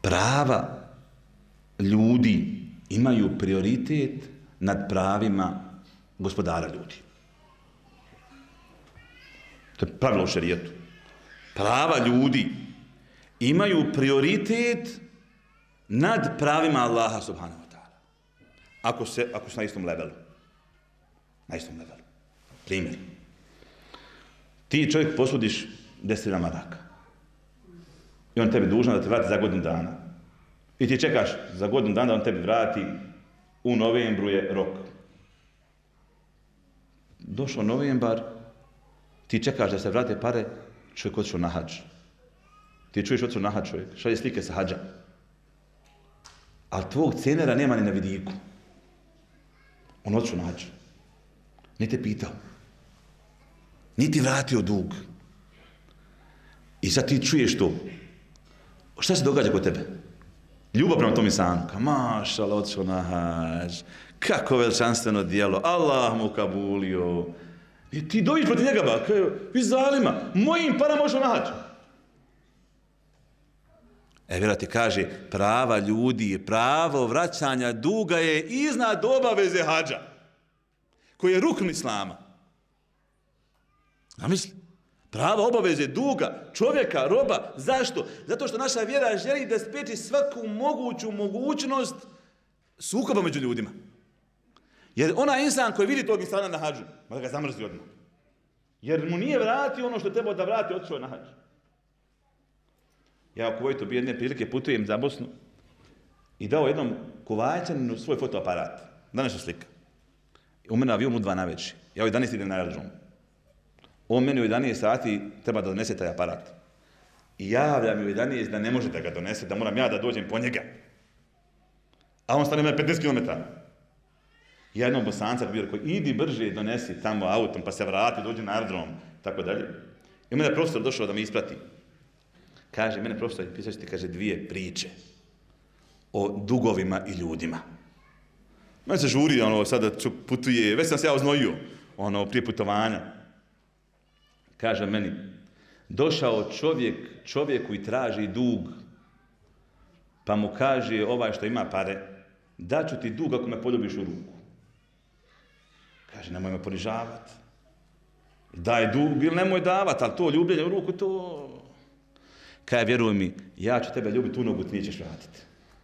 prava ljudi imaju prioritet nad pravima gospodara ljudi. To je pravilo u šerijetu. Prava ljudi imaju prioritet nad pravima Allaha subhanahu wa ta'ala. Ako su na istom levelu. Na istom levelu. Primjer. Ti čovjek posudiš 10.000 maraka. I on tebi dužan da te vrati za godinu dana. I ti čekaš za godinu dana da on tebi vrati, u novembru je rok. Došao novembar, ti čekaš da se vrate pare, čovjek otišao na hadž. Ti čuješ otišao na hadž čovjek, šalje slike sa hadža. Ali tvog cenera nema ni na vidiku. On otišao na hadž. Nije te pitao. Nije ti vratio dug. I sad ti čuješ to. Šta se događa kod tebe? Ljubav prema tom insanu. Mašala, otišao na hadž. Kako veličanstveno djelo. Allah mu kabulio. I ti dođeš protiv njega, ba. Vi zalima. Mojim parama otišao na hadž. Vjera ti kaže, prava ljudi, pravo vraćanja duga je iznad obaveze hadža. Koji je rukn islama. Zamisli. Prava obaveze duga, čovjeka, roba. Zašto? Zato što naša vjera želi da spriječi svaku moguću mogućnost sukoba među ljudima. Jer onaj insan koji vidi tog insana na hadžu, mora ga zamrzi odmah. Jer mu nije vratio ono što je trebao da vrati, otišao je na hadž. Ja u Kuvajtu bio jedne prilike, putujem za Bosnu i dao jednom Kuvajćaninu svoj fotoaparat. Današnja slika. U mene avion u 2 navečer. Ja u 11 idem na aerodrom. On meni u 11 sati treba da donese taj aparat. I javlja mi u 11 da ne može da ga donese, da moram ja da dođem po njega. A on stane mene 50 km. Ja jednom Bosanca bio rekao, idi brže donesi tamo autom, pa se vrati, dođi na aerodrom, tako dalje. I mene profesor došao da me isprati. Kaže, mene profesor pisat će ti, kaže, 2 priče o dugovima i ljudima. Mene se žuri, sada putuje, već sam se ja oznojio, prije putovanja. Kaže meni, došao čovjeku i traži dug, pa mu kaže ovaj što ima pare, daću ti dug ako me poljubiš u ruku. Kaže, nemoj me ponižavati. Daj dug ili nemoj davati, ali to ljubljenje u ruku, to... Kaže, vjeruj mi, ja ću tebe ljubiti u nogu, ti nećeš vratiti.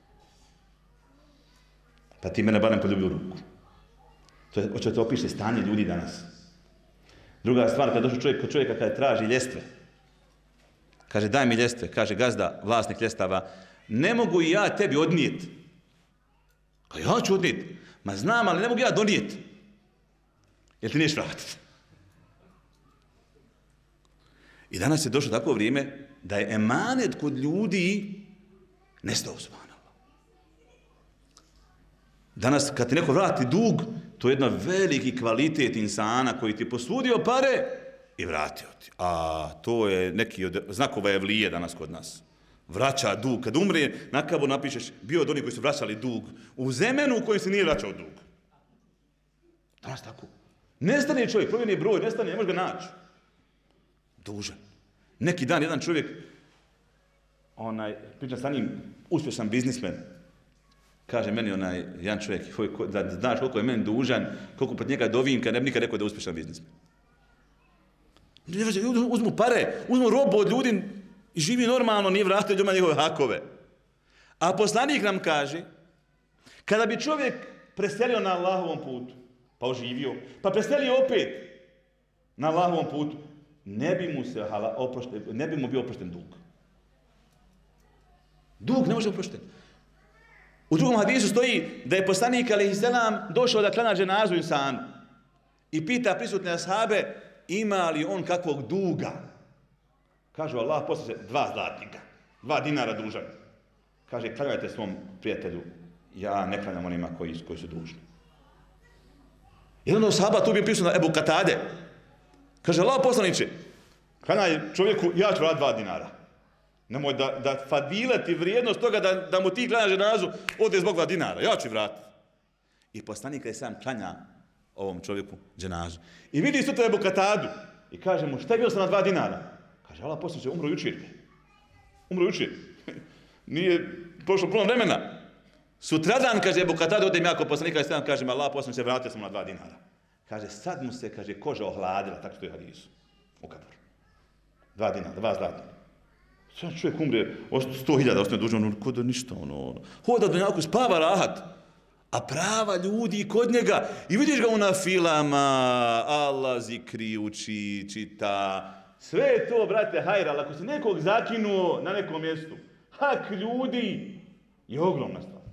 Pa ti mene barem poljubi u ruku. Hoće to opiše stanje ljudi danas. Druga stvar, kada došao čovjek kod čovjeka kada traži ljestve. Kaže, daj mi ljestve. Kaže, gazda, vlasnik ljestava, ne mogu i ja tebi odnijeti. Kaže, ja ću odnijeti. Ma znam, ali ne mogu ja donijeti. Jer ti neš vratiti. I danas je došlo tako vrijeme da je emanet kod ljudi nestao, subhanallah. Danas, kad ti neko vrati dug, to je jedan veliki kvalitet insana koji ti je posudio pare i vratio ti. A to je neki od znakova evlije danas kod nas. Vraća dug. Kad umre, na kavu napišeš, bio od onih koji su vraćali dug u zemenu u kojoj se nije vraćao dug. Danas tako. Nestane čovjek, provjeri broj, nestane, ne može ga naći. Dužan. Neki dan jedan čovjek, pričam sa njim, uspješan biznismen, kaže meni jedan čovjek, da znaš koliko je meni dužan, koliko pred njega dovim, kad ne bi nikad rekao da je uspješan biznismen. Uzmu pare, uzmu robu od ljudi i živi normalno, nije vratio ljudima njegove hakove. A poslanik nam kaže, kada bi čovjek preselio na Allahovom putu, pa oživio, pa preselio opet na Allahovom putu, ne bi mu bio oprošten dug. Dug ne može oprošten. U drugom hadisu stoji da je poslanik alejselam došao da klanja dženazu insanu i pita prisutne ashabe ima li on kakvog duga. Kažu Allah poslije 2 zlatnika, 2 dinara dužan. Kaže, klanjajte svom prijatelju, ja ne klanjam onima koji su dužni. Jedan od ashaba tu bio prisutan Ebu Katade. Kaže, Allah poslaniče, klanjaj čovjeku, ja ću vratiti 2 dinara. Nemoj da fadilati vrijednost toga da mu ti klanjaš dženazu ode zbog 2 dinara, ja ću vratiti. I poslanik je sam klanja ovom čovjeku dženazu. I vidi sutra Ebu Katadu i kaže mu, šta je bio sam na 2 dinara? Kaže, Allah poslaniče, umro jučer. Umro jučer. Nije Prošlo puno vremena. Sutradan, kaže, Ebu Katada, odem ja kod poslanika i kažem, Allah poslaniče, vratio sam na 2 dinara. Kaže, sad mu se, kaže, koža ohladila, tako što je hadisu. U kaboru. 2 dinara, 2 zlata. Sad čovjek umre, 100.000 ostane dužan, ko da ništa, hoda do nekako, spava rahat. A prava ljudi kod njega, i vidiš ga na filama, Allah zikri uči, čita. Sve je to, brate, hajra, ali ako se nekog zakinuo na nekom mjestu, hak ljudi je ogromna stvar.